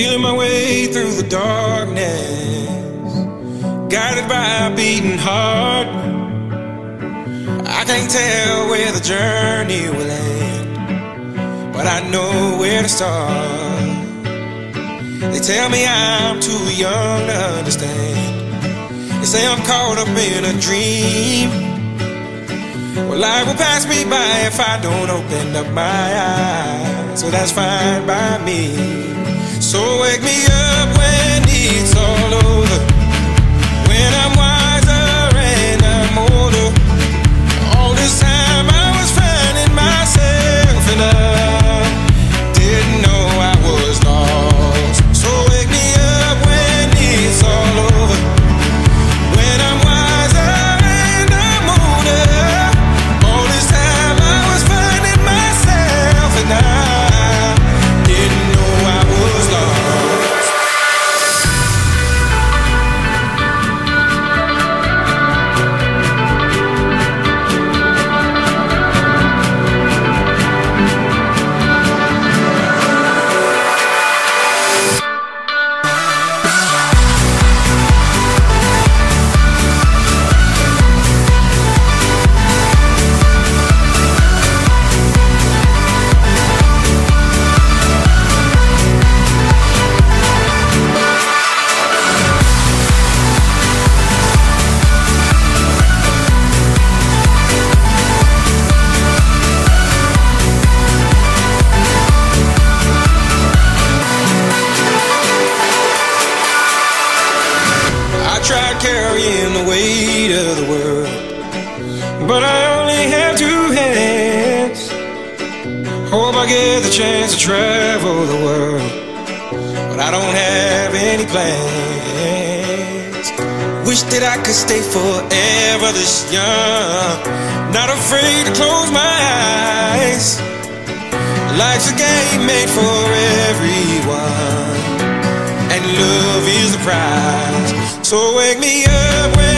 feeling my way through the darkness, guided by a beating heart. I can't tell where the journey will end, but I know where to start. They tell me I'm too young to understand. They say I'm caught up in a dream. Well, life will pass me by if I don't open up my eyes, so that's fine by me. So wake me up when it's all over, when I'm wiser and I'm older. All this time I was finding myself and I didn't know I was lost. So wake me up when it's all over, when I'm wiser and I'm older. All this time I was finding myself and I didn't know I was lost. Carrying the weight of the world, but I only have two hands. Hope I get the chance to travel the world, but I don't have any plans. Wish that I could stay forever this young, not afraid to close my eyes. Life's a game made for everyone, and love is the prize. So wake me up when